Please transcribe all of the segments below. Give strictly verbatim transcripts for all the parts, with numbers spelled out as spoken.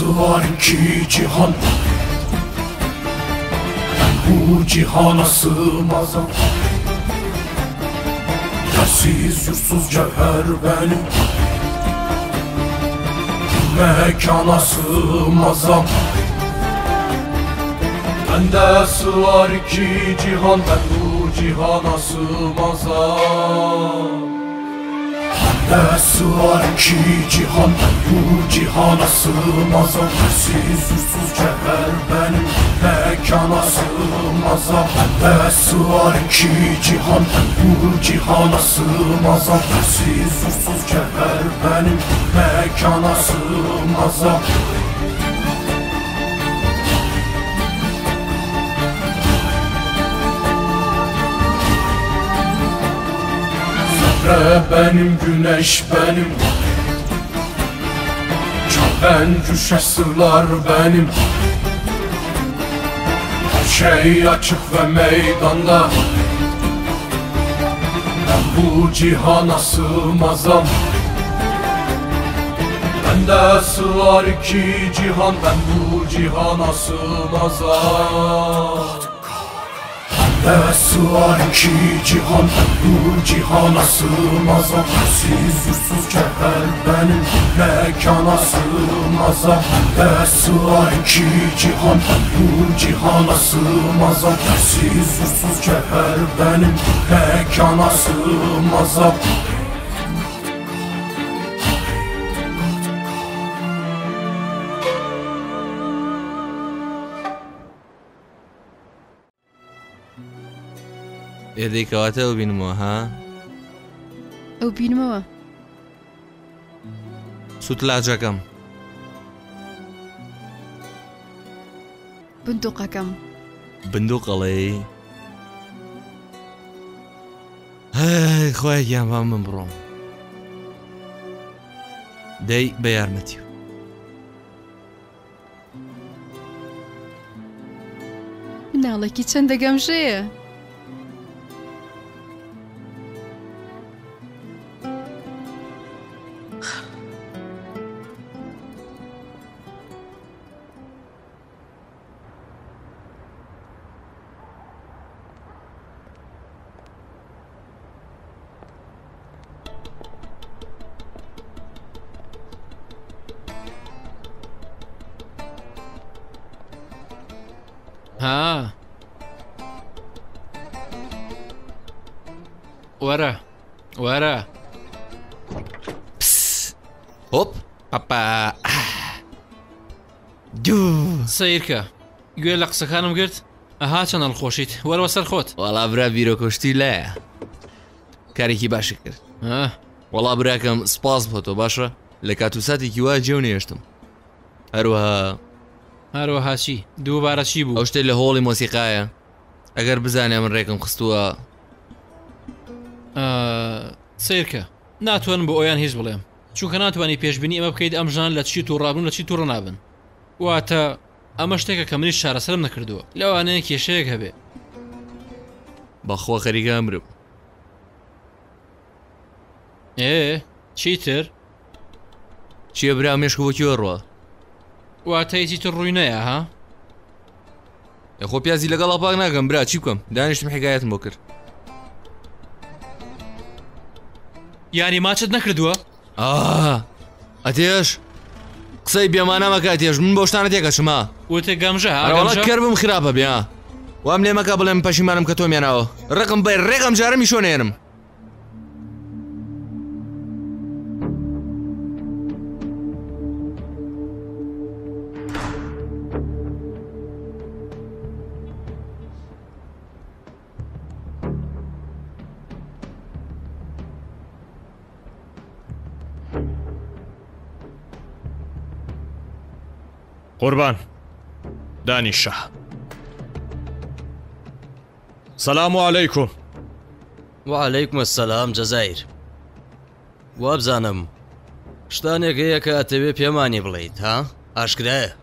Sığar iki cihan Bu cihana sığmazam Yersiz yursuz cevher benim Mekana sığmazam Bende sığar iki cihan Ben bu cihana sığmazam Bende sığar iki cihan Ben bu cihana sığmazam Yersiz yursuz cevher benim Mekana sığmazam Bende sığar iki cihan Ben bu cihana sığmazam Yersiz yursuz cevher benim Mekana sığmazam Zerre benim, güneş benim Çabencüşe sırlar benim Her şey açık ve meydanda Ben bu cihana sığmazam Bende sığar iki cihan Ben bu cihana sığmazam Bende sığar iki cihan Ben bu cihana sığmazam Yersiz yursuz cevher benim Mekana sığmazam Bende sığar iki cihan Ben bu cihana sığmazam Yersiz yursuz cevher benim Mekana sığmazam ئێدەی کەواتەوە بینمەوە ها؟ ئەو بینمەوە سووت لاجەکەم بندوقەکەم بندوقەڵێ هەی خۆی گیانبان من بڕۆم دەی بە یارمەتی مناڵێکی چەندە گەمژەیە ها وەرە وەرە پس هۆپ پاپا دوو سەیرکە گوێ لە قسەکانم گرت ئەها چەند هەڵخۆشیت وەرەوە سەر خۆت وەڵا برا بیرۆکۆشتی لایە کارێکی باشی کرد وەڵا براکەم سپاس بۆ تۆ باشە لە کاتوساتێکی وا جێو نێشتم هەروەها هەروەها چی دووبارە چی بوو ئەو شتێک لە هۆڵی مۆسیقایە ئەگەر بزانێ من ڕێکم خستووە سیرکە ناتوانم بۆ ئەویان هیچ بڵێم چونکە ناتوانانی پێشبینی ئەمە بکەیت ئەم ژان لە چی تووڕابن لە چی تووڕە نابن واتە ئەمە شتێکە کە منیش چارەسەرم نەکردووە لەوانەیە کێشەیەک هەبێ بەخوا خەریکە ئەمرم ئێ چیتر چییە برا مێشک وەکی وەڕوە واتەیەکی تر ڕووی نەیە ها خۆ پیازی لەگەڵ پاک ناکەم برا چی بکەم دانیشتم حکایەتم بۆ کرد یانی ماچت نەکردووە ئەتێش قسەی بێمانە مەکە ئەتێش من بۆ شتانە تێکەچمە وتە گەمژە وڵات کەر بم خراپە بێ وام لێ مەکە بڵێم پەشیمانم کە تۆ مێناوە ڕقم بەر ڕێگەم جارەمی شۆنێرم قوربان دانیشە سەلام عەلەیکوم وعەلەیکم السەلام جەزایر وابزانم شتانێک هەیە کە ئەتەوێ پێمانی بڵێیت ها ئاشکرایە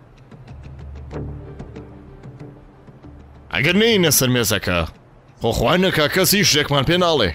ئەگەر نەینە سەر مێزەکە خۆخوانەکە کەسی شتێکمان پێ ناڵێ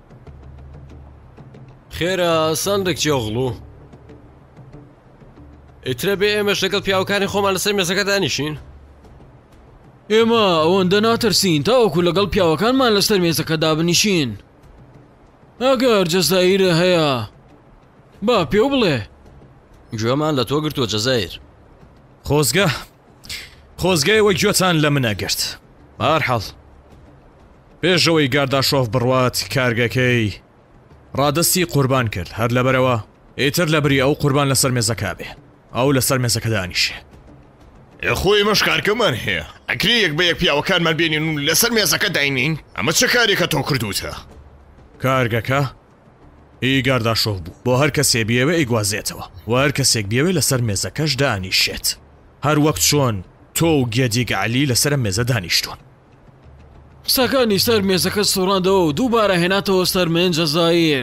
خێرە سندێک جۆغڵ و ئیترە بێ ئێمەش لەگەڵ پیاوەکانی خۆمان لەسەر مێزەکە دانیشین. ئێمە ئەوەندە ناترسین تاوەکو لەگەڵ پیاوەکانمان لەسەر مێزەکە دابنیشین. ئەگەر جەزایرە هەیە با پێو بڵێ. گوێمان لە تۆ گرتووە جەزایر. خۆزگە خۆزگای وەک گوێتان لە منە گرت. هەرحاڵ پێشەوەی گارداشۆف بڕوات کارگەکەی ڕادستی قوربان کرد، هەر لەبەرەوە ئیتر لە بری ئەو قوربان لەسەر مێزەکە بێ، ئەو لەسەر مێزەکە دانیشێ. خۆی مەش کارکەمان هەیە، ئەکری یەک بە یەک پیاوەکانمان بێنین و لەسەر مێزەکە داینین. ئەمە چه کارێکە تۆ کردوتە؟ کارگەکە هی گارداشۆف بوو، بۆ هەر کەسێ بیەوە ئیگوازێتەوە و هەر کەسێک بیەوێ لەسەر مێزەکەش دانیشێت، هەر وەک چۆن تۆ و گێدیگ عەلی لەسەر مێزە دانیشتون. قسەکانی سەر مێزەکە سوڕاندەوە و دووبارە هێناتەوە سەر من جەزایر.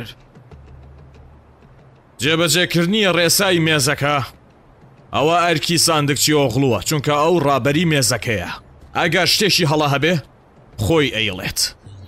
جێبەجێکردنی ڕێسای مێزەکە ئەوە ئەرکی ساندکچی ئۆغڵووە، چونکە ئەو ڕابەری مێزەکەیە. ئەگەر شتێکی هەڵا هەبێ خۆی ئەیڵێت.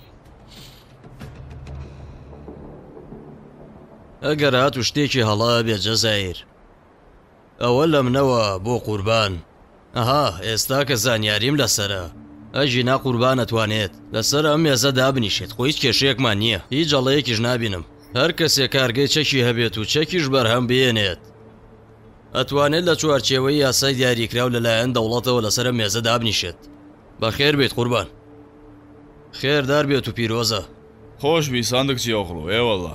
ئەگەر هاتو شتێکی هەڵا بێ جەزایر ئەوە لە منەوە بۆ قوربان. ئەها ئێستا کە زانیاریم لەسرە ئەژی نا قوربان ئەتوانێت لەسەر ئەم مێزە دابنیشێت. خۆ هیچ کێشەیەکمان نییە، هیچ جەڵەیەکیش نابینم. هەر کەسێک کارگەی چەکی هەبێت و چەکیش بەرهەم بێنێت ئەتوانێت لە چوارچێوەی یاسای دیاریکراو لەلایەن دەوڵەتەوە لەسەر مێزە دابنیشێت. بەخێر بێت قوربان. خێردار بێت و پیرۆزە. خۆشبی ساندکچی ئۆغڵۆ. ئێوەڵا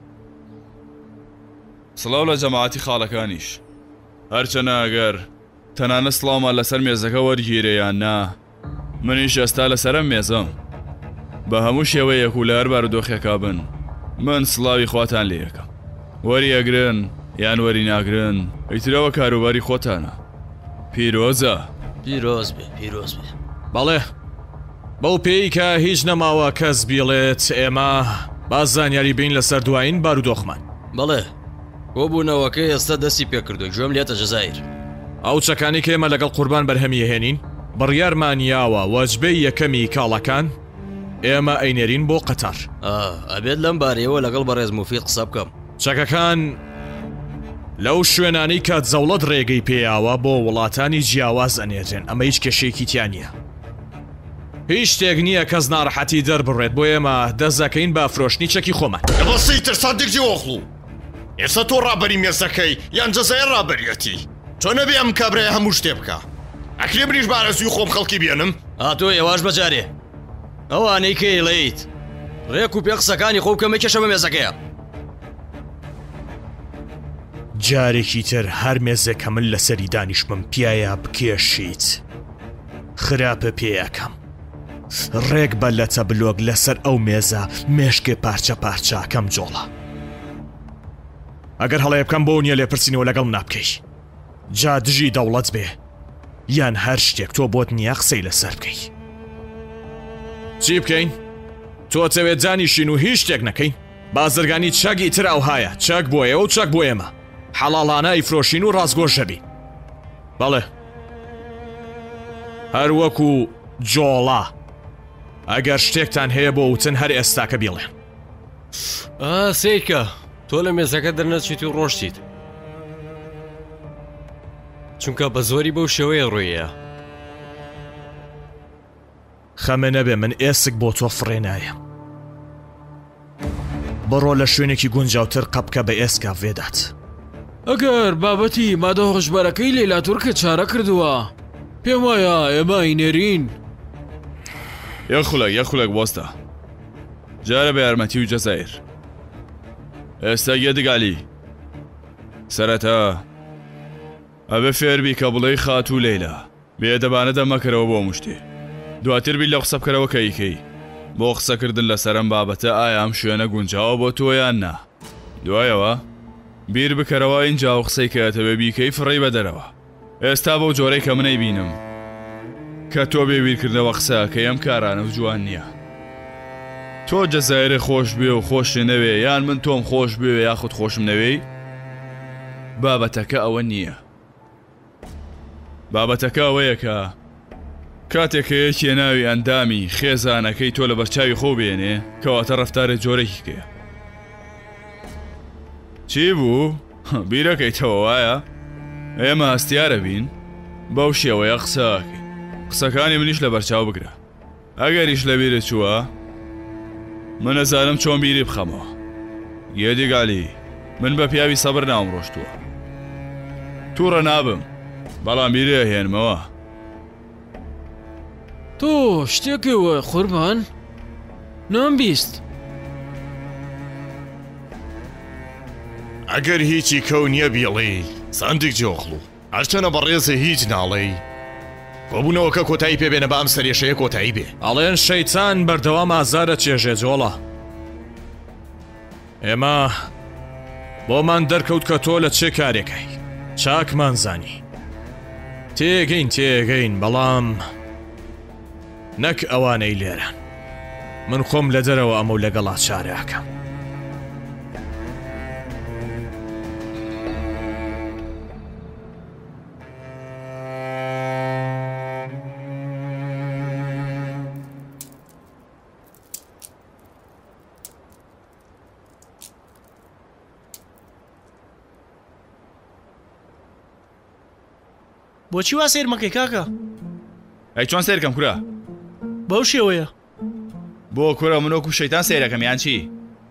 سڵاو لە جەماعەتی خاڵەکانیش، هەرچەنە ئەگەر تەنانە سڵاومان لەسەر مێزەکە وەرگیرە یان نا، منیش ئێستا لەسەرم مێزەم بە هەموو شێوەیەک و لە هەر بارودۆخێکا بن من سڵاوی خواتان لێ یەکەم. وەری ئەگرن یان وەری ناگرن ئیترەوە کاروباری خۆتانە. پیرۆزە. پیرۆز بێ پیرۆز بێ. بەڵێ بەو پێی کە هیچ نەماوە کەس بیڵێت ئێمە باز زانیاری بین لەسەر دوایین بارودۆخمان. بەڵێ کۆبوونەوەکە ئێستا دەستی پێکردو گوێم لێتە جەزایر. ئەو چەکانی کە ئێمە لەگەڵ قوربان بەرهەمی هێنین بڕیارمانیاوە وەجبەی یەکەمی کاڵەکان ئێمە ئەینێرین بۆ قەتار. ئەبێت لەم بارەیەوە لەگەڵ بەڕێز موفید قسە بکەم. چەکەکان لەو شوێنانی کە جەوڵەت ڕێگەی پێیاوە بۆ وڵاتانی جیاواز ئەنێرێن، ئەمە هیچ کێشەیەکی تیان نییە. هیچ شتێک نییە کەس ناڕەحەتی دەربڕێت، بۆ ئێمە دەست دەکەین بە فرۆشتنی چەکی خۆمان. بەسی تر ساندکچی ئۆغڵوو ئێستا تۆ ڕابەری مێزەکەی یان جەزایر ڕابەریەتی تۆ نەبێ ئەم کابرای هەموو شتێ بکە. ئەکرێ بریش بارەزوی خۆم خەڵکی بێنم. هاتۆ ئێواش بەجارێ ئەوانەی کە ئێڵێیت ڕێک و پێ قسەکانی خۆ بکەمە کێشە بە مێزەکەیە. جارێکی تر هەر مێزێکە من لەسەری دانیشمم پیایە بکێشیت خراپە پێیەکەم. ڕێک بە لە چەبلۆک لەسەر ئەو مێزە مێشکێ پارچە پارچاکەم جۆڵە. ئەگەر هەڵەیە بکەم بۆ نییە لێپرسینەوە لەگەڵ نابکەی. جا دژی دەوڵەت بێ یان هەر شتێک تۆ بۆت نییە قسەی لەسەر بکەی. چی بکەین؟ تۆ چەوێت جانیشین و هیچ شتێک نەکەین؟ بازرگانی چەکی تر ئەوهایە، چەک بۆ ئێوە و چەک بۆ ئێمە، حەڵاڵانە ئیفرۆشین و ڕازگۆژەبی. بەڵێ هەر وەکو جۆڵا ئەگەر شتێکتان هەیە بۆ وتن هەر ئێستاکە بیڵێن. ئا سیرکە تۆ لە مێزەکە دەرنەچیت و ڕۆشتیت چونکە بە زۆری بەو شێوەیە ڕوویە. خەمە نەبێ من ئێسک بۆ تۆ فڕێنایە. بڕۆ لە شوێنێکی گونجاوتر قەبکە بە ئێسکا vێدات. ئەگەر بابەتی مادە هۆشبەرەکەی لەیلاتورکە چارە کردووە پێم وایە ئێمە ئینێرین. یەخولەک یەخولەک بۆستە جارە بە یارمەتی و جەزایر. ئێستا گێدگالی سەرەتا ئەبێ فێربی کە بڵێی خات و لەیلا بێدەبانە دەمەکەرەوە بۆ مشتێ. دواتر بی لە قسە بکەرەوە کەیکەی بۆ قسەکردن لەسەرم بابەتە ئایا ئەم شوێنە گونجاوە بۆ تۆیان نا. دوایەوە بیر بکەرەوە اینجا و قسەی کەتەوێ بیکەی فڕی بە دەرەوە. ئێستا بەو جۆرەی کە منەی بینم کە تۆ بێ بیرکردنەوە قسە کە ئەم کارانە و جوان نییە. تۆ جەزایرە خۆش بێ و خۆشی نەوێ یان من تۆم خۆش بێ یاخود خۆشم نەوێی بابەتەکە ئەوە نییە. بابەتەکە ئەوەیە کە کاتێکە یەکێ ناوی ئەندامی خێزانەکەی تۆ لە بەرچاوی خۆ بێنێ کەواتە ڕەفتارێک جۆرەی کەیە. چی بوو؟ بیرەکەیتەوە وایە؟ ئێمە هەستیارە بین بەو شێوەیە قسەکەین قسەکانی منیش لە بەرچاو بگرە ئەگەریش لە بیرە چووە من نەزانم چۆن بیری بخەمەوە گێدیگالی من بە پیاوی سەبر ناوم ڕۆشتووە تووڕە نابم بەڵام بیرێ هێنمەوە تۆ شتێکەوە قوربان نام بیست ئەگەر هیچی کەو نییە بیڵێ ساندێک جۆخڵ و هەرچەنە بەڕێزە هیچ ناڵێ بۆبوونەوەکە کۆتایی پێبێنە بە ئەم سەرێشەیە کۆتایی بێ ئەڵێن شەیتان بەردەوام ئازارە چێژێ جۆڵە ئێمە بۆمان دەرکەوت کە تۆ لە چێ کارێکەی چاکمان زانی تێگەین تێگەین بەڵام نەک ئەوانەی لێران من خۆم لە دەرەوە ئەمە و لەگەڵا چارەکەم بۆچی وا سیر مەکەی کاکە؟ ئەی چۆن سیرکەم کورە؟ بەو شێوەیە بۆ کورە منۆکو شەیتان سیرەکەم یان چی؟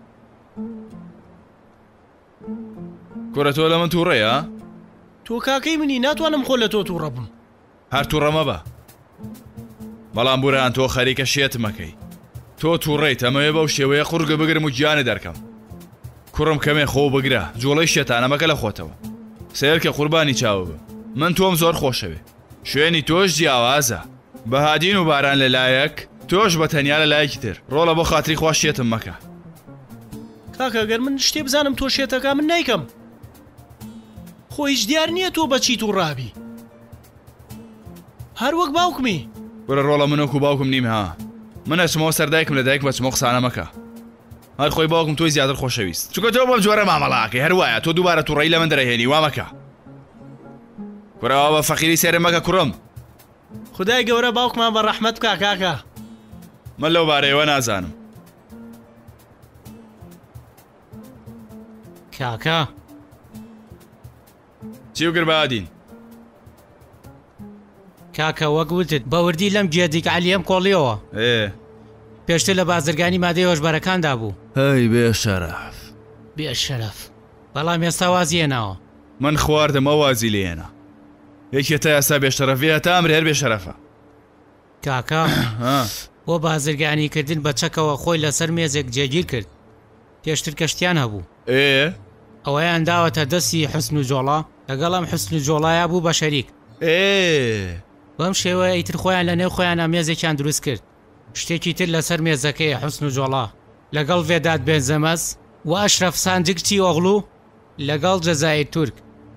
کورە تۆ لە من تووڕێیە؟ تۆ کاکەی منی ناتوانم خۆ لە تۆ تووڕە بم هەر تووڕەمە بە بەڵام بوران تۆ خەریکە شێت مەکەی تۆ تووڕێیت ئەمەوێ بەو شێوەیە قورگە بگرم و گیانە دەرکەم کوڕم کەمێ خۆ بگرە جوڵەی شێتانەمەکە لە خۆتەوە سێرکە قوربانی چاوە بە من تۆم زۆر خۆشەوێ شوێنی تۆش جیاوازە بەهادین و باران لەلایەک تۆش بە تەنیا لە لایەکی تر ڕۆڵە بۆ خاتری خوا شێتم مەکە کاکە گەر من شتێ بزانم تۆ شێتەکە من نیکەم خۆ هیچ دیار نییە تۆ بەچی تو ڕابی هەر وەک باوکمی وەرە ڕۆڵە منۆک و باوکم نیم ها من ئەچمەوە سەردایکم لە دایک بەچمە قسانە مەکە هەر خۆی باوکم تۆی زیاتر خۆشەویست چونکە تۆ بەم جۆرە مامەڵاکەی هەروایە تۆ دووبارە تووڕەی لە من دەرەهێنی وا مەکە کوڕەوە بە فەقیری سێرە مەکە کوڕم خدای گەورە باوکمان بە ڕەحمەت بکە کاکە من لەو بارەیەوە نازانم کاکە چی وگر بادین کاکە وەک وتت بەوردی لەم گێدیک عەلیەم کۆڵیەوە ئێ پێشتر لە بازرگانی مادەی هۆشبەرەکاندا بوو هەی بێ شەرەف بێ شەرەف بەڵام ئێستا وازیێناوە من خواردم ئەو وازی لێنە یەکێ تا ئێستا بێشەرەفی هەتا ئەمرێ هەر بێشەرەفە کاکە بۆ بازرگانیکردن بە چەکەوە خۆی لەسەر مێزێک جێگیر کرد پێشتر کەشتیان هەبوو ئێ ئەوەیان داوەتە دەستی حسن و جۆڵا لەگەڵام حسن و جۆڵایە بوو بە شەریک ئێ بەم شێوەیە ئیتر خۆیان لە نێو خۆیانە مێزێکیان دروست کرد شتێکی تر لەسەر مێزەکەی حسن و جۆڵا لەگەڵ ڤێداد بێنزەمەس و ئەشرەف ساندقچی ئۆغڵو لەگەڵ جەزایر تورک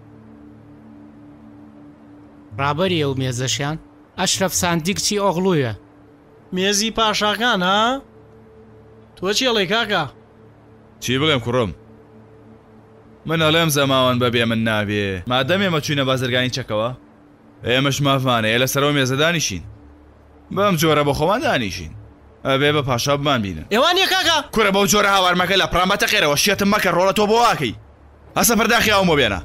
ڕابەری ئەو مێزەشیان ئەشرەف ساندقچی ئۆغڵویە مێزی پاشاکان ها؟ تۆ چێڵێ کاکە؟ چی بڵێم کوڕم من ئەڵێم زەماوەن بەبێ من نابێ مادەم ئێمە چوینە بازرگانی چەکەوە ئێمەش مافانەیە لەسەرەوە مێزە دانیشین بەم جۆرە بە خۆمان دانیشین ئەبێ بە پاشا بمان بینن ئێوانیە کاکە کوڕە بەو جۆرە هاوارمەکە لە پرامەتە قێرەوە شێتم مەکە ڕۆڵە تۆ بۆ واکەی هەسە پەرداخی ئەومە بێنە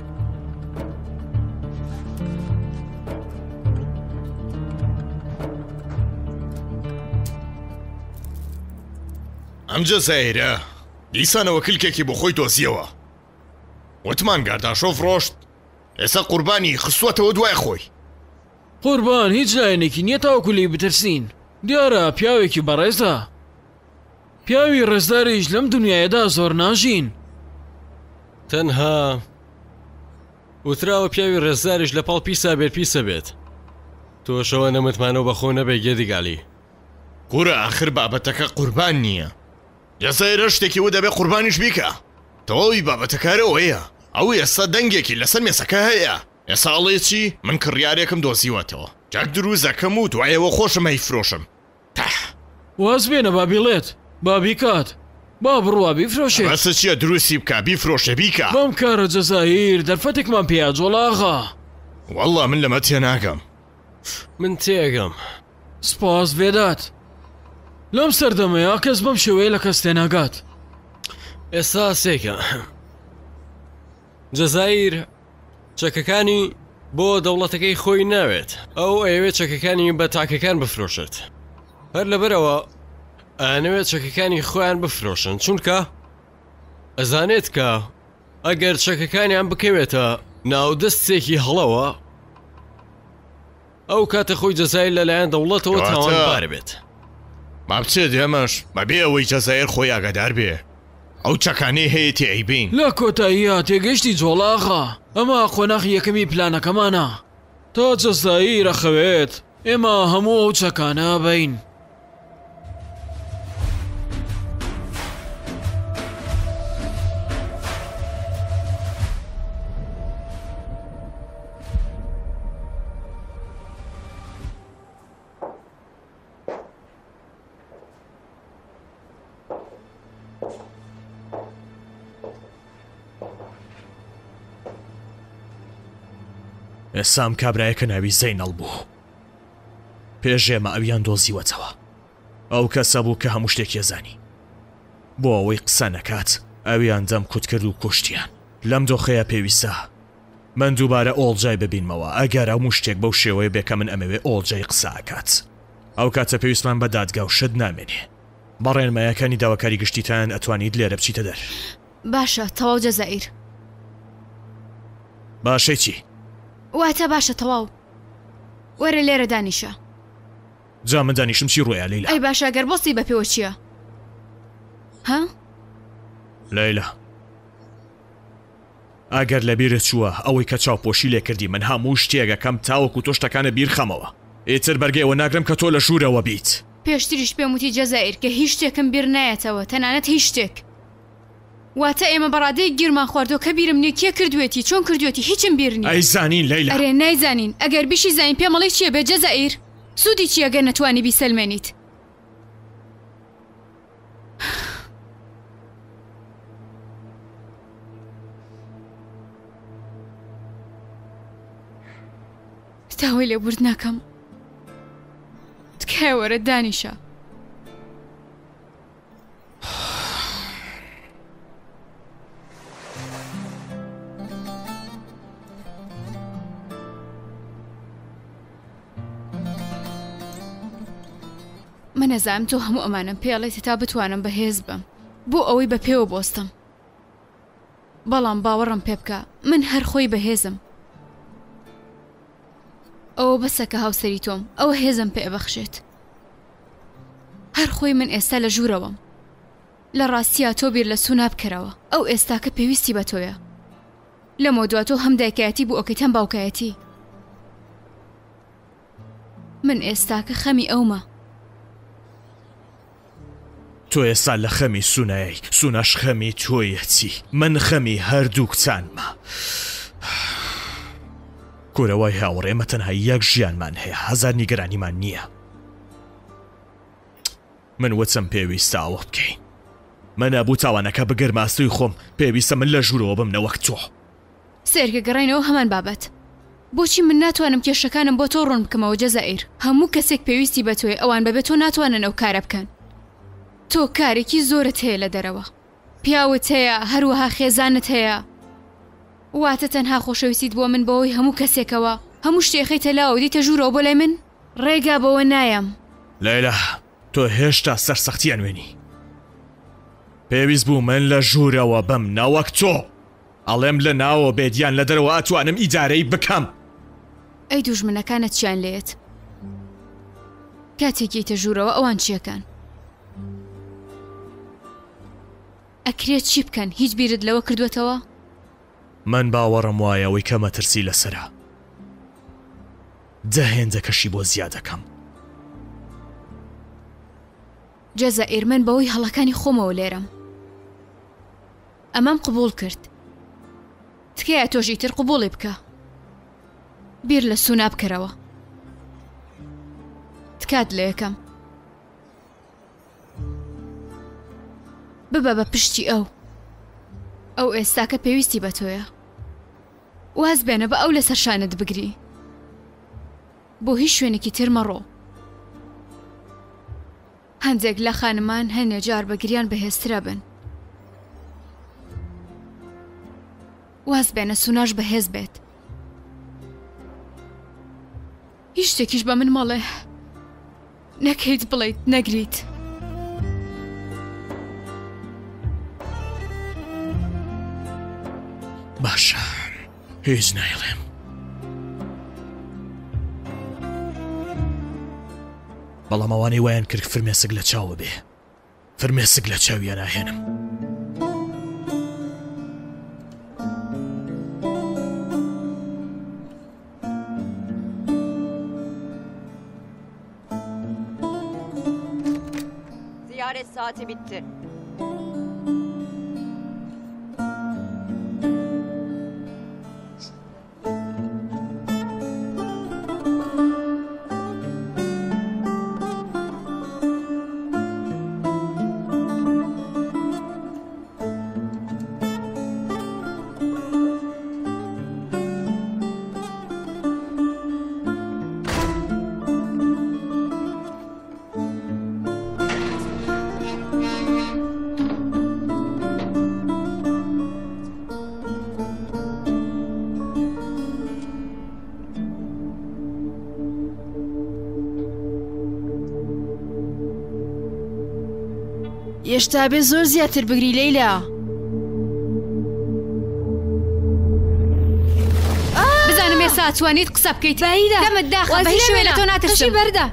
ئەم جەزایرە دیسانەوە کلکێکی بۆ خۆی دۆزیەوە وتمان گارداشۆف ڕۆشت ئێستا قوربانی خستووەتەوە دوای خۆی قوربان هیچ لایەنێکی نییە تاوەکو لێی بترسین دیارە پیاوێکی بەڕێزە پیاوی ڕێزداریش لەم دنیاەدا زۆر ناژین تەنها وتراوە پیاوی ڕێزداریش لە پاڵ پیسا بێت پیسە بێت تۆشەوە نەمتمانەوە بەخۆ نەبێ گێدیگالی کوورە ئاخر بابەتەکە قوربان نییە جەزایرە شتێکی و دەبێ قوربانیش بیکە تەواوی بابەتەکارەوەیە ئەو ئێستا دەنگێکی لەسەر مێسەکە هەیە ئێستا ئەڵێ چی من کڕیارێکم دۆزیوەتەوە جاک دروزەکەم و دوایەوە خۆشم هەیفرۆشم تەح واز بێنە با بیڵێت با بیکات با بڕوا بیفرۆشێت بەسە چییە دروستی بکە بیفرۆشە بیکە بەم کارە جەزایر دەرفەتێکمان پێیا جۆڵاغا وەڵڵا من لەمە تێ ناگەم من تێگەم سپاس بێدات لەم سەردەمەیە کەس بەم شێوەیە لە کەس چەکەکانی بۆ دەوڵەتەکەی خۆی ناوێت ئەو ئەوێت چەکەکانی بە تاکەکان بفرۆشێت هەر لەبەرەوە ئەنەوێت چەکەکانی خۆیان بفرۆشن چونکە ئەزانێت کە ئەگەر چەکەکانیان بکەوێتە ناودەستێکی هەڵەوە ئەو کاتە خۆی جەزای لەلایەن دەوڵەتەوە تاوانبار بێت ما بچێت ئێمەش بەبێ ئەوەی جەزایر خۆی ئاگادار بێ ئەو چەکانەی هەیە تێئیبین لە کۆتاییە تێگەشتی جۆڵاغا ئەمە قۆناغ یەکەمی پلانەکەمانە تا جەزایی ڕەخەوێت ئێمە هەموو ئەو چەکانە بین. ئێسام کابرایەکە ناوی زەینەڵ بوو پێش ئێمە ئەویان دۆزیوەتەوە ئەو کەسە بوو کە هەموو شتێک ێزانی بۆ ئەوەی قسە نەکات ئەویان دەم کوت کرد و کوشتیان لەم دۆخەیە پێویستە من دووبارە ئۆڵجای ببینمەوە ئەگەر هەموو شتێک بەو شێوەیە بێکە من ئەمەوێ ئۆڵجای قسە ئاکات ئەو کاتە پێویستمان بە دادگا و شت نامێنێ بەڕێنمایەکانی داواکاری گشتیتان ئەتوانیت لێرە بچیتە دەر. باشە تەواو جەزائیر. باشەی چی؟ واتە باشە تەواو وەرە لێرە دانیشە. جا من دانیشم چی ڕۆیە لەیلا؟ ئەی باشە گەر بۆستی بە پێوە چییە؟ ها؟ لەیلا ئەگەر لە بیرت چووە ئەوەی کە چاوپۆشی لێ کردی من هەموو شتێگەکەم تاوەکو تۆ شتەکانە بیر خەمەوە ئیتر بەرگەیەوە ناگرم کە تۆ لە ژوورەوە بیت. پێشتریش پێم وتی جەزائیر کە هیچ شتێکم بیر نایەتەوە تەنانەت هیچ شتێک. واتە ئێمە بەڕادەی گیرمان خواردۆ کە بیرم نییە کێ کردوێتی چۆن کردوێتی هیچم بیر نییە. ئەی زانین لەیلا. ئەرێ نایزانین ئەگەر بیشی زانین پێمەڵی چییە بێ جەزائیر سوودی چییە گەر نەتوانی بیسەلمێنیت. تاوەی لێبورد ناکەم تکایە وەرە دانیشە. من نەزانم تۆ هەموو ئەمانم پێڵێت تا بتوانم بەهێز بم بۆ ئەوەی بە پێوە بۆستم بەڵام باوەڕم پێ بکە من هەر خۆی بەهێزم ئەوە بەسە کە هاوسەری تۆم ئەوە هێزم پێ ئەبەخشێت هەر خۆی من ئێستا لە ژوورەوەم لە ڕاستیە تۆ بیر لە سونا بکەرەوە ئەو ئێستاکە پێویستی بە تۆیە لەمە دواتۆ هەم دایکایەتی بوو ئەوکەیت هەم باوکایەتی من ئێستاکە خەمی ئەومە تۆ ئێستا لە خەمی سونایی سوناش خەمی تۆیەتی من خەمی هەردوو کچانمە کورەوای هاوڕێمە تەنها یەک ژیانمان هەیە هەزار نیگەرانیمان نییە من وەچەم پێویستە ئەوە بکەین من ئەبوو تاوانەکە بگەر ماستوی خۆم پێویستە من لە ژوورەوە بم نەوەک تۆ سێرکە گەڕینەوە هەمان بابەت بۆچی من ناتوانم کێشەکانم بۆ تۆ ڕوون بکەمەوە جەزائیر هەموو کەسێک پێویستی بە تۆیە ئەوان بەبێت تۆ ناتوانن ئەو کارە بکەن تۆ کارێکی زۆرت هەیە لە دەرەوە پیاوت هەیە هەروەها خێزانت هەیە واتە تەنها خۆشەویستیت بۆ من بەوەی هەموو کەسێکەوە هەموو شتێخەی تەلاوە دیتە ژوورەوە بۆ لای من ڕێگا بەوە نایەم لەیلا تۆ هێشتا سەرسەختیان وێنی پێویست بوو من لە ژوورەوە بم نەوەک تۆ ئەڵێم لە ناوە بێدیان لە دەرەوە ئەتوانم ئیدارەی بکەم ئەی دوژمنەکانت چیان لێت کاتێکی تە ژوورەوە ئەوان چیەکان ئەکرێت چی بکەن هیچ بیرت لەوە کردوێتەوە من باوەڕم وایەوەی کە مەترسی لەسرە دەهێندەکەشی بۆ زیادەکەم جەزائیر من بەوەی هەڵەکانی خۆمەوە لێرەم ئەمەم قبول کرد تکایە تۆژی تر قبوڵی بکە بیر لە سونا بکەرەوە تکات لە یەکەم ببە بە پشتی ئەو ئەو ئێستاکە پێویستی بە تۆیە واز بێنە بە ئەو لەسەر شانت بگری بۆ هیچ شوێنێکی تر مەڕۆ هەندێک لە خانمان هەنێ جار بەگریان بەهێزترە بن واز بێنە سوناش بەهێز بێت هیچ شتێکیش بە من مەڵێ نەکەیت بڵێیت نەگریت. باشە هیچ نایڵێم. بەڵام ئەوانەی وایان کرد فرمێسک لە چاوە بێ فرمێسک لە چاویان ناهێنم. Ziyaret saati bitti. ئێشتا بێ زۆر زیاتر بگری لەیلا. بزانم ێستا توانیت قسە بکەیت. بەهیدا دەمت داخە بە هیچ شوێ لە تۆ ناترسم. بەردە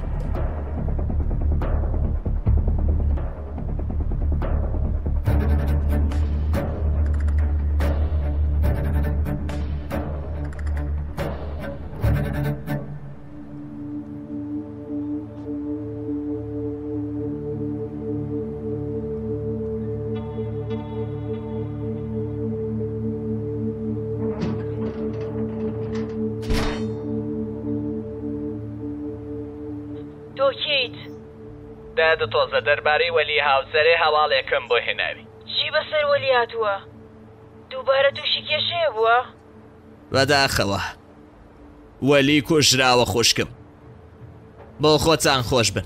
دادە تۆزە دەربارەی وەلی هاوسەرێ هەواڵێکم بۆ هێناوی. چی بەسەر وەلی هاتووە؟ دووبارە تووشی کێشەیە بووە؟ بەداخەوە وەلی کوژراوە خوشکم بۆ خۆتان خۆش بن.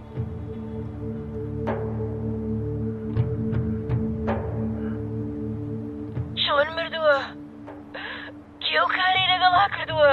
چۆن مردووە؟ کێو کاری لەگەڵا کردووە؟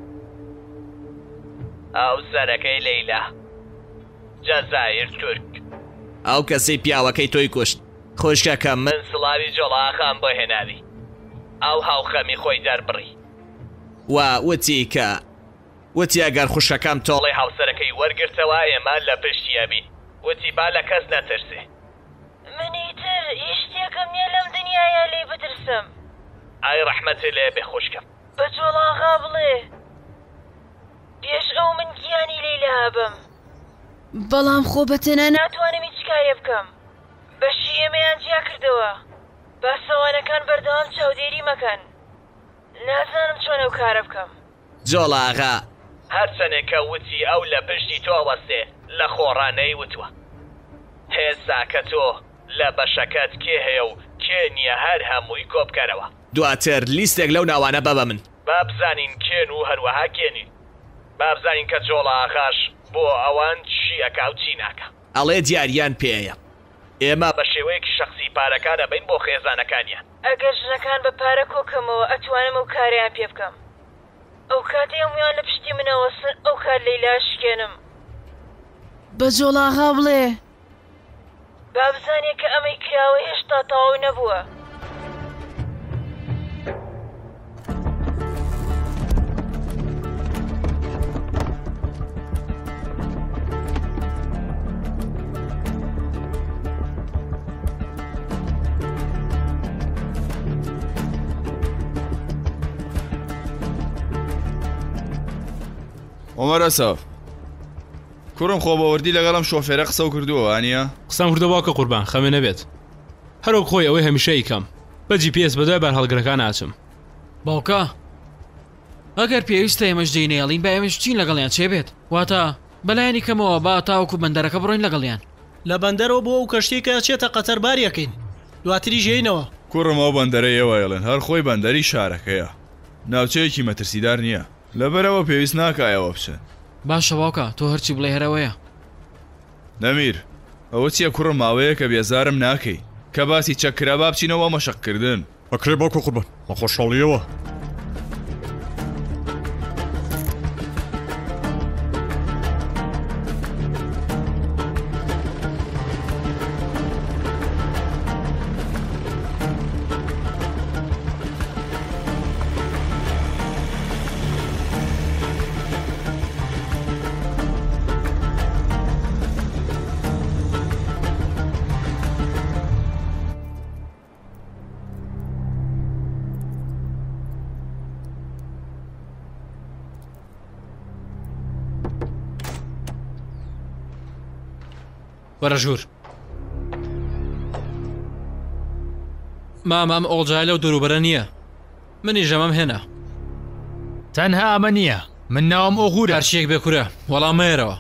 ئەو سەرەکەی لەیلا جەزایر تورک. ئەو کەسەی پیاوەکەی تۆی کوشت خۆشکەکە من سڵاوی جۆڵاخان بۆ هێناوی ئەو هاوخەمی خۆی دەربڕی و وتی کە وتی ئەگەر خوشەکەم تۆڵی هاوسەرەکەی وەرگرتەوە ئێمە لە پشتیەبی وتی با لە کەس نەترسێ. منیتر هیچ شتێکم نییە لەم دنیاە لێ بترسم. ئای ڕەحمەتی لێ بێ خوشکم. بە جۆڵاغا بڵێ پێش ئەو من گیانی لەیلا هەبم. بەڵام خۆ بەتەنە ناتوانم هیچ کارێ بکەم. بەشی ئێمەیان جیا کردەوە. باسەوانەکان بەردەوام چاودێری مەکەن. نازانم چۆن ئەو کارە بکەم. جۆڵاغا هەرچەنێکە وتی ئەو لە پشتی تۆ وەستێ لە خۆڕانەی وتووە. هێزا کە تۆ لە بەشەکەت کێ هەیە و کێ نییە هەر هەمووی کۆبکەرەوە. دواتر لیستێک لەو ناوانە بەبە من. با بزانین کێن و هەروەها کێنین. با بزانین کە جۆڵاغاش بۆ ئەوان چی ئەکا و چی ناکە. ئەڵێ دیاریان پێیە. ئێمە بە شێوەیەکی شخصی پارەکانە بین بۆ خێزانەکانیان. ئەگەر ژنەکان بە پارە کۆکەمەوە ئەتوانم ئەو کاریان پێ بکەم. ئەو کاتی هەمویان لە پشتی منەوەسن ئەو کار لەیلا شکێنم. بە جۆڵاغا بڵێ با بزانێ کە ئەمەی کراوە هێشتا تەواو نەبووە. ئۆمەرە ساف کوڕم خۆ بەوەردی لەگەڵم شۆفێرە قسە و کردووە وانە؟ قسەم کردەوە کە قوربان خەمێ نەبێت. هەروەک خۆی ئەوەی هەمیشە ئیکەم بە جی پی ئێس بەدوای بار هەڵگرەکان ناچم. باوکە ئەگەر پێویستە ئێمەش دەینێڵین بە ئێمەش چین لەگەڵیان چێ بێت واتە بەلایانی کەمەوە با تاوەکو بەندەرەکە بڕۆین لەگەڵیان. لە بەندەرەوە بۆ ئەو کەشتێکە چێتە قەتەر باریەکەین دواتری ژێینەوە. کوڕم ئەو بەندەرەی ئێوەیڵێن هەر خۆی بەندەری شارەکەیە ناوچەیەکی مەترسیدار نییە لەبەرەوە پێویست ناکایەوە بچن. باشە باوکە تۆ هەرچی بڵێ هەرەوەیە. نەمیر ئەوە چییە کوڕم ماوەیە کە بێزارم ناکەی کە باسی چەکرا با بچینەوە مەشقکردن. ئەکرێ باوکە قوربان بە خۆشحاڵیەوە. وەرە ژوور مام ئەم ئۆڵجای لەو دەوروبەرە نییە منی ژەمەم هێنا تەنها ئەمە نییە من ناوم ئۆغورە هەرچیەک بێ کورە وەڵام مێرەوە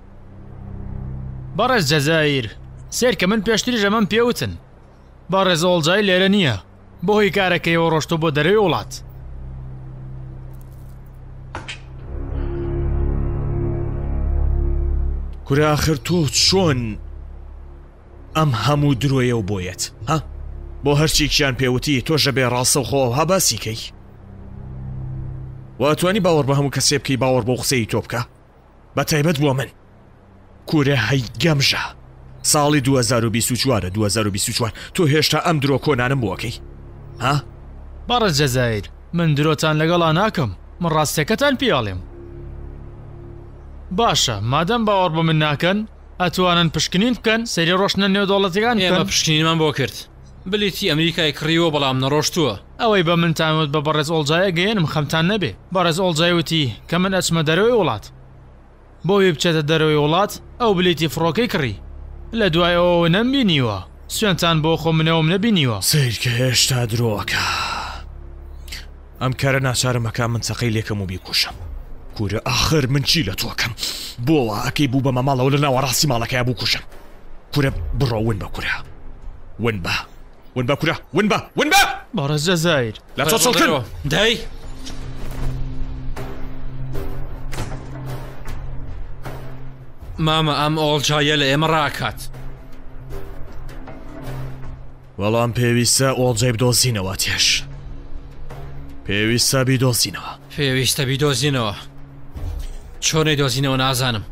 بەڕێز جەزایر سێر کە من پێشتری ژەمەم پێوتن بەڕێز ئۆڵجای لێرە نییە بۆ هۆی کارەکەیەوە ڕۆشتۆ بۆ دەرەوەی وڵات کورە ئاخر تۆ چۆن ئەم هەموو درۆیە و بۆیەت ها بۆ هەرچیکیان پێوتی تۆژە بێ ڕاستە و خۆ ها باسیکەی واتوانی باوەڕ بە هەموو کەسێ بکەی باوەڕ بۆ قسەی تۆ بکە بە تایبەت بووە من کورە هەی گەمژە ساڵی دو هەزار و بیست و چوارە دو هەزار و بیست و چوار تۆ هێشتا ئەم درۆ کۆنانم بۆکەی ها بەڕێز جەزایر من درۆتان لەگەڵا ناکەم من ڕاستەکەتان پیاڵێم باشە مادەم باوەڕ بە من ناکەن ئەتوانن پشکنین بکەن سەری ڕۆشنە نێودوڵەتەکان ئێمە پشکنینمان بۆ کرد بلیتی ئەمریکای کڕیوە بەڵام نەڕۆشتووە ئەوەی بە من تاموت بە بەڕێز ئۆڵجایە گەیەنم خەمتان نەبێ بەڕێز ئۆڵجای وتی کە من ئەچمە دەرەوەی وڵات بۆی بچێتە دەرەوەی وڵات ئەو بلیتی فڕۆکەی کڕی لە دوای ئەوە نەمبینیوە سوێنتان بۆ خۆ منەوەم نەبینیوە سیر کە هێشتا درۆکە ئەم کارە ناچارمەکە من چەقەی لێکەم و بیکوشم کورە ئاخر من چی لە تۆکەم بۆڵە ئەکەی بوو بە مەماڵەوە لە ناوەڕاستی ماڵەکەی بوو کوشم کورە بڕۆ ون بە کورە ون بە ون بە کورە ون بە ون بە بەڕێز جەزایر لە تۆ چڵکن دای مامە ئەم ئۆڵجایە لە ئێمە ڕاکات وەڵام پێویستە ئۆڵجای بدۆزینەوە تێش پێویستە بیدۆزینەوە پێویستە بیدۆزینەوە چۆنەی دۆزینەوە نازانم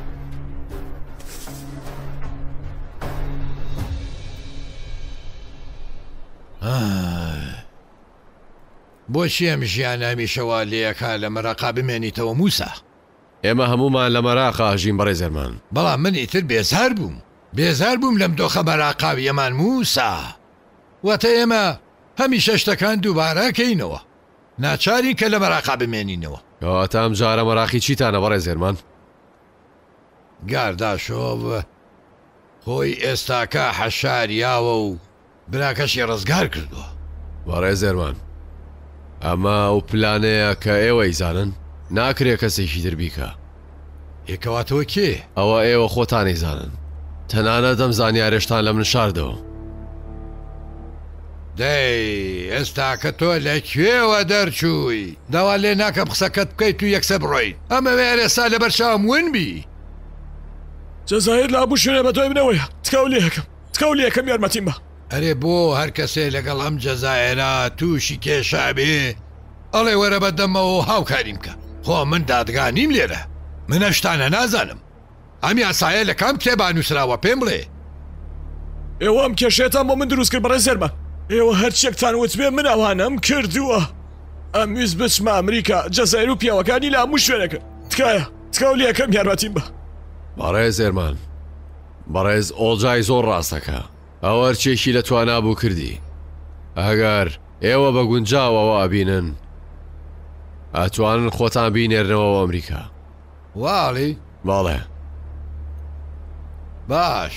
بۆچی ئەم ژیان هەمیشەوە لێیەکە لە مەراقا بمێنیتەوە موسا ئێمە هەمومان لە مەراقا ژین بەڕێزەرمان بەڵام من ئیتر بێزار بووم بێزار بووم لەم دۆخە مەراقاویەمان موسا واتە ئێمە هەمیشە شتەکان دووبارەکەینەوە ناچاری کە لە مەراقا بمێنینەوە ئەواتە ئەم جارە مەراقی چیتانە بەڕێزێرمان گارداشۆڤ خۆی ئێستاکە حەشاریاوە و براکەشی ڕزگار کردووە بەڕێزێرمان ئەمە ئەو پلانەیە کە ئێوەی زانن ناکرێ کەسێکی دربیکە یەکەواتەوە کێ ئەوە ئێوە خۆتانی زانن تەنانەت ئەم زانیارێشتان لە من شاردەوە دەی ئێستا کە تۆ لەکوێوە دەرچووی داوا لێ ناکەم قسەکەت بکەیت و یەکسە بڕۆیت ئەمە وێرە سا لەبەر شام ونبی جەزایر لە هەموو شوێنە بە تۆی بنەوەیە تکاو لێ یەکەم تکاو لێ یەکەم یارمەتیم بە ئەرێ بۆ هەر کەسێ لەگەڵ ئەم جەزایرە تووشی کێشابێ ئەڵێ وەرە بەدەمەوە هاوکاریم کە خۆ من دادگانیم لێرە من ئەشتانە نازانم ئەم یاسایە لە کام کتێبا نووسراوە پێم بڵێ ئێوە ئەم کێشێتان بۆ من دروست کرد بەڕێزێرمە ئێوە هەرچێکتان وتبێ من ئەوانەم کردووە ئەم ویست بچمە ئەمریکا جەزایر و پیاوەکانی لە هەموو شوێنەکە تکایە تکاو لێ یەکەم یارمەتیم بە بەڕێزێرمان بەڕێز ئۆڵجای زۆر ڕاستەکە ئەوە هەرچێکی لە توانابوو کردی ئەگەر ئێوە بە گونجاوەوە ئەبینن ئەتوانن خۆتان بینێرنەوە ئەمریکا واڵی باڵێ باش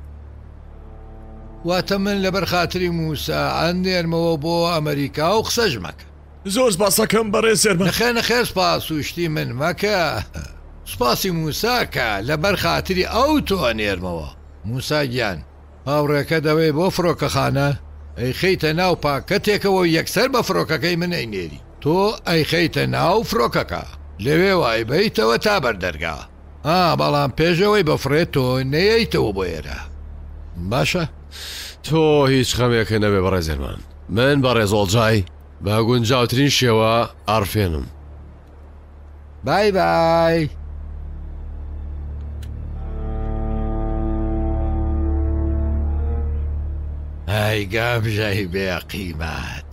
واتە من لەبەر خاتری موسا ئەندێرمەوە بۆ ئەمریکا و قسەژ مەکە زۆر سپاسەکەم بەڕێزێرمە نەخێ نەخێر سپاس و شتی من مەکە سپاسی موساکە لەبەر خاتری ئەو تۆ نێرمەوە موسا گیان هاوڕێکە دەوێ بۆ فڕۆکەخانە ئەی خەیتە ناو پاکەتێکەوە یەکسەر بە فڕۆکەکەی من ئەینێری تۆ ئەی خەیتە ناو فڕۆکەکە لەوێ وای بیتەوە تا بەردەرگا ئا بەڵام پێشەوەی بەفرێت تۆ نەیەیتەوە بۆ ئێرە باشە تۆ هیچ خەمێکە نەبێ بەڕێزێرمان من بەڕێز ئۆڵجای بە گونجاوترین شێوە ئارفێنم بای بای ئای گامژای بێ قیمەت